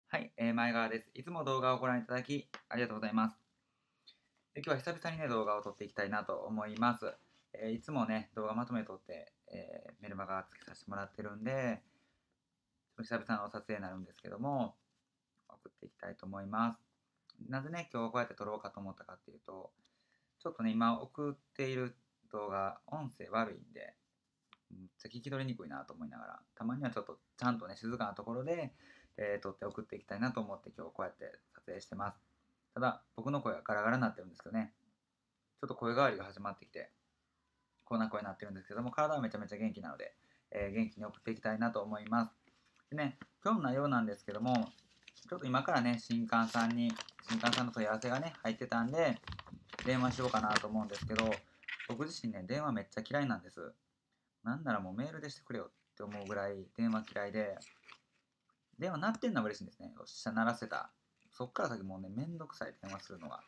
はい、前川です。いつも動画をご覧いただきありがとうございます。今日は久々にね、動画を撮っていきたいなと思います。いつもね、動画まとめ撮って、メルマガつけさせてもらってるんで、久々の撮影になるんですけども、送っていきたいと思います。なぜね、今日こうやって撮ろうかと思ったかっていうと、ちょっとね、今送っている動画、音声悪いんで、めっちゃ聞き取りにくいなと思いながら、たまにはちょっとちゃんとね、静かなところで、撮って送っていきたいなと思って今日こうやって撮影してます。ただ、僕の声はガラガラになってるんですけどね、ちょっと声変わりが始まってきて、こんな声になってるんですけども、体はめちゃめちゃ元気なので、元気に送っていきたいなと思います。でね、今日の内容なんですけども、ちょっと今からね、新幹さんの問い合わせがね、入ってたんで、電話しようかなと思うんですけど、僕自身ね、電話めっちゃ嫌いなんです。なんならもうメールでしてくれよって思うぐらい電話嫌いで、電話鳴ってんのは嬉しいんですね。よっしゃ、鳴らせた。そっから先もうね、めんどくさい電話するのが。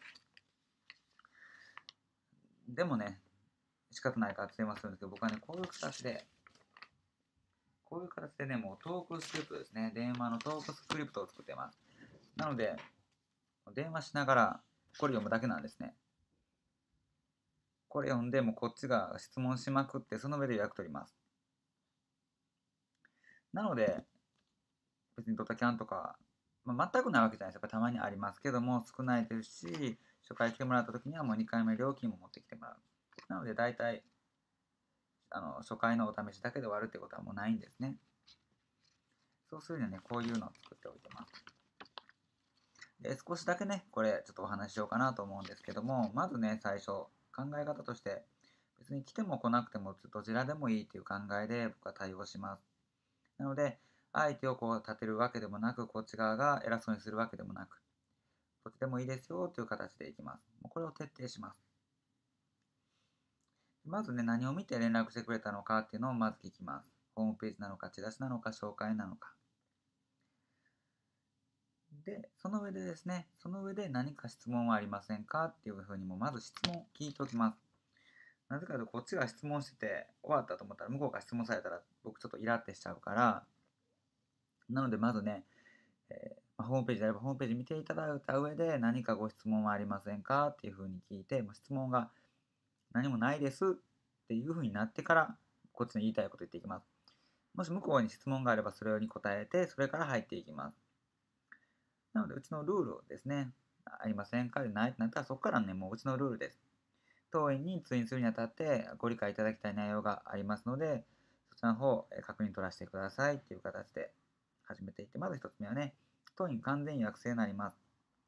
でもね、仕方ないから電話するんですけど、僕はね、こういう形でね、もうトークスクリプトですね。電話のトークスクリプトを作ってます。なので、電話しながらこれ読むだけなんですね。これ読んでもこっちが質問しまくって、その上で予約取ります。なので、別にドタキャンとか、全くないわけじゃないです。やっぱたまにありますけども、少ないですし、初回来てもらった時にはもう2回目料金も持ってきてもらう。なので、大体、初回のお試しだけで終わるってことはもうないんですね。そうするにはね、こういうのを作っておいてます。で、少しだけね、これちょっとお話ししようかなと思うんですけども、まずね、最初、考え方として、別に来ても来なくてもどちらでもいいっていう考えで僕は対応します。なので、相手をこう立てるわけでもなく、こっち側が偉そうにするわけでもなく、どっちでもいいですよという形でいきます。もうこれを徹底します。まずね、何を見て連絡してくれたのかっていうのをまず聞きます。ホームページなのか、チラシなのか、紹介なのか。で、その上で何か質問はありませんかっていうふうにもまず質問聞いておきます。なぜかというと、こっちが質問してて終わったと思ったら、向こうが質問されたら僕ちょっとイラってしちゃうから、なのでまずね、ホームページであればホームページ見ていただいた上で何かご質問はありませんかっていうふうに聞いて、もう質問が何もないですっていうふうになってから、こっちの言いたいこと言っていきます。もし向こうに質問があればそれに答えて、それから入っていきます。なので、うちのルールですね。ありませんかでないってなったら、そこからね、もううちのルールです。当院に通院するにあたってご理解いただきたい内容がありますので、そちらの方、確認取らせてくださいっていう形で始めていって、まず一つ目はね、当院完全予約制になります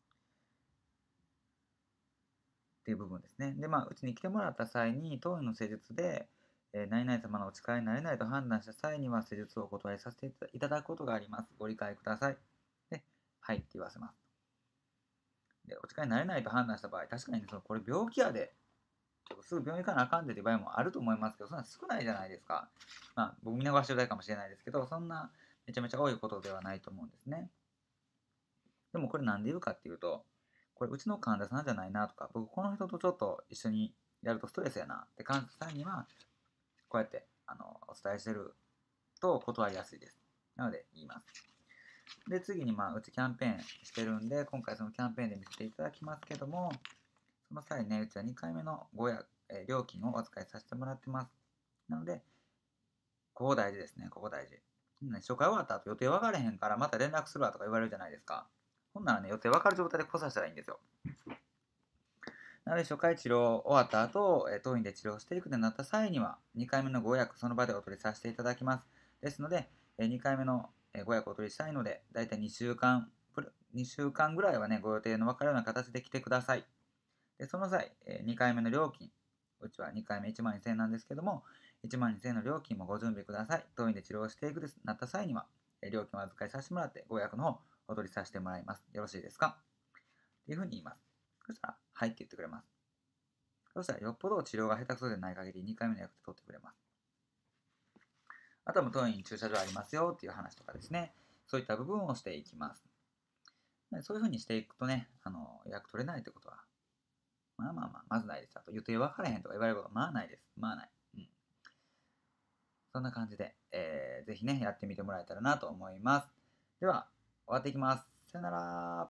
っていう部分ですね。で、うちに来てもらった際に、当院の施術で、何々様のお力になれないと判断した際には、施術をお断りさせていただくことがあります。ご理解ください。で、はいって言わせます。で、お力になれないと判断した場合、確かにね、これ病気やで、ちょっとすぐ病院行かなあかんでっていう場合もあると思いますけど、そんな少ないじゃないですか。僕見逃してるだけかもしれないですけど、そんなめちゃめちゃ多いことではないと思うんですね。でもこれなんで言うかっていうと、これうちの患者さんじゃないなとか、僕この人とちょっと一緒にやるとストレスやなって感じた際には、こうやってお伝えしてると断りやすいです。なので言います。で、次にうちキャンペーンしてるんで、今回そのキャンペーンで見せていただきますけども、その際ね、うちは2回目の料金をお扱いさせてもらってます。なので、ここ大事ですね、ここ大事。初回終わった後予定分かれへんからまた連絡するわとか言われるじゃないですか。ほんならね、予定分かる状態で来させたらいいんですよ。なので、初回治療終わった後、当院で治療していくとなった際には、2回目のご予約、その場でお取りさせていただきます。ですので、2回目のご予約をお取りしたいので、だいたい2週間ぐらいはね、ご予定の分かるような形で来てください。で、その際、2回目の料金、うちは2回目1万2000円なんですけども、1万2000円の料金もご準備ください。当院で治療していくとなった際には、料金をお預かりさせてもらって、ご予約の方、お取りさせてもらいます。よろしいですかっていうふうに言います。そしたら、はいって言ってくれます。そしたら、よっぽど治療が下手くそでない限り2回目の予約で取ってくれます。あとは、当院に駐車場ありますよっていう話とかですね。そういった部分をしていきます。そういうふうにしていくとね、予約取れないってことは、まずないです。あと、予定分からへんとか言われること、ないです。ない。うん。そんな感じで、ぜひね、やってみてもらえたらなと思います。では、終わっていきます。 さよなら。